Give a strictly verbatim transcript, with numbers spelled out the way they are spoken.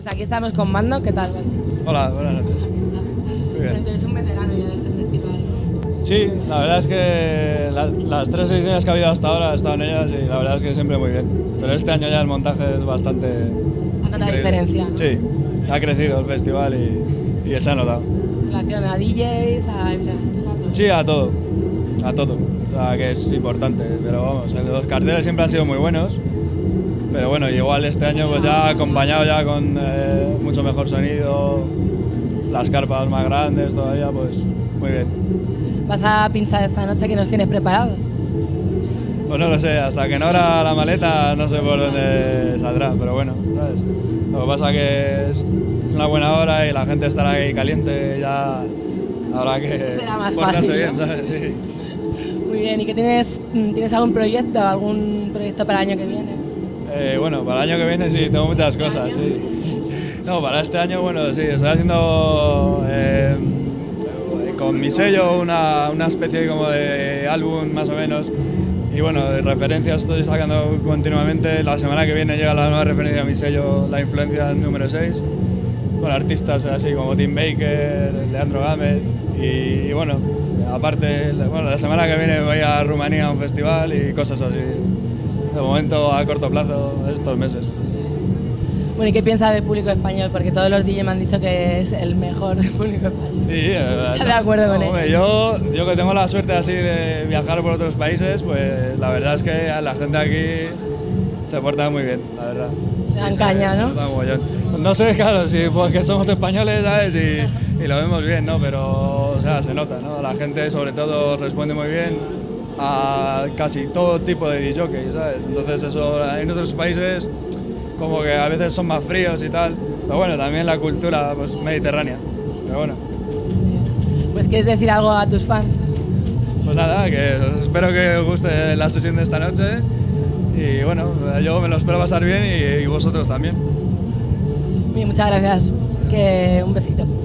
Pues aquí estamos con Mando, ¿qué tal? Hola, buenas noches. Muy bien. Pero tú eres un veterano ya de este festival. Sí, la verdad es que la, las tres ediciones que ha habido hasta ahora he estado en ellas y la verdad es que siempre muy bien. Pero este año ya el montaje es bastante... Bastante diferencia, ¿no? Sí, ha crecido el festival y, y se ha notado. En relación a D Js, a infraestructura, a todo. Sí, a todo, a todo, o sea, que es importante, pero vamos, los carteles siempre han sido muy buenos, pero bueno, igual este año pues ya acompañado ya con eh, mucho mejor sonido, las carpas más grandes todavía, pues muy bien. ¿Vas a pinchar esta noche? ¿Qué nos tienes preparado? Pues no lo sé, hasta que no abra la maleta no sé por dónde saldrá, pero bueno, ¿sabes? Lo que pasa que es, es una buena hora y la gente estará ahí caliente, ya habrá que será más portarse fácil, bien, ¿no? ¿sabes? Sí. Muy bien, ¿y qué tienes? ¿Tienes algún proyecto, algún proyecto para el año que viene? Eh, bueno, para el año que viene sí, tengo muchas cosas, sí. No, para este año, bueno, sí, estoy haciendo eh, con mi sello una, una especie como de álbum más o menos. Y bueno, de referencias estoy sacando continuamente. La semana que viene llega la nueva referencia a mi sello, La Influencia número seis, con artistas así como Tim Baker, Leandro Gámez y, y bueno, aparte, bueno, la semana que viene voy a Rumanía a un festival y cosas así. De momento, a corto plazo, estos meses. Bueno, ¿y qué piensas del público español? Porque todos los D Js me han dicho que es el mejor del público español. Sí, ¿Estás de acuerdo con hombre, ello? yo, yo que tengo la suerte así de viajar por otros países, pues la verdad es que la gente aquí se porta muy bien, la verdad. Le dan Sí, caña, se, ¿no? Se nota mogollón. No sé, claro, si porque somos españoles, ¿sabes? Y, y lo vemos bien, ¿no? Pero, o sea, se nota, ¿no? La gente sobre todo responde muy bien a casi todo tipo de disc jockeys, ¿sabes? Entonces eso en otros países como que a veces son más fríos y tal, pero bueno, también la cultura pues mediterránea, pero bueno. Pues ¿quieres decir algo a tus fans? Pues nada, que espero que os guste la sesión de esta noche y bueno, yo me lo espero pasar bien y, y vosotros también. Bien, muchas gracias. Que un besito.